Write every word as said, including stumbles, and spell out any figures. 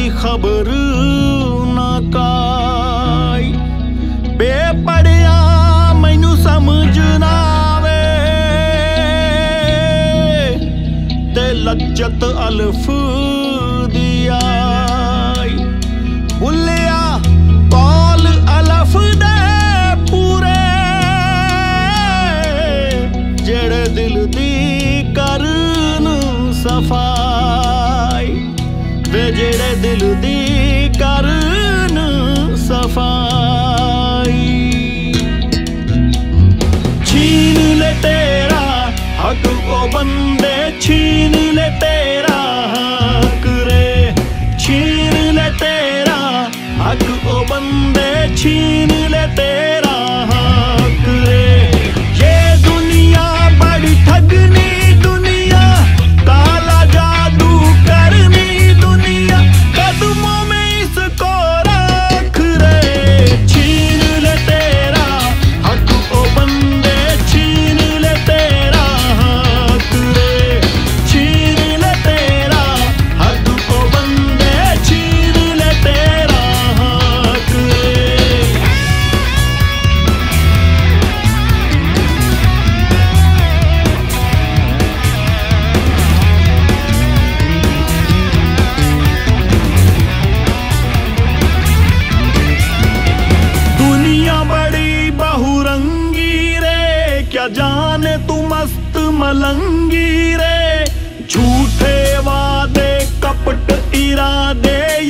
खबर ना काई। बेपड़िया मैनू समझ ना आवे ते लज्जत अल्फ दी आई। भुलिया कौल अलफ दे पूरे जेड़े दिल दी करन सफाई। वे जेड़े दिल दी करन सफाई। छीन ले तेरा हक ओ बंदे, छीन ले तेरा हक रे। छीन ले तेरा हक ओ बंदे, छीन ले तेरा हक रे। ये दुनिया बड़ी ठगनी दुनिया, काला जादू करनी दुनिया, कदमों में इसको रख रे। छीन ले तेरा हक ओ बंदे, छीन ले तेरा हक रे। छीन ले तेरा हक ओ बंदे, छीन ले तेरा हक रे। दुनिया बड़ी बहुरंगी रे, क्या जाने तू मस्त मलंगी रे। झूठे वादे कपट इरादे